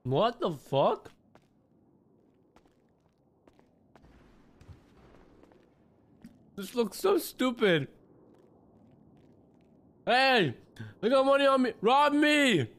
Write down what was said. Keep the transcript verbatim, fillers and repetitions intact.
What the fuck? This looks so stupid. Hey, they got money on me. Rob me.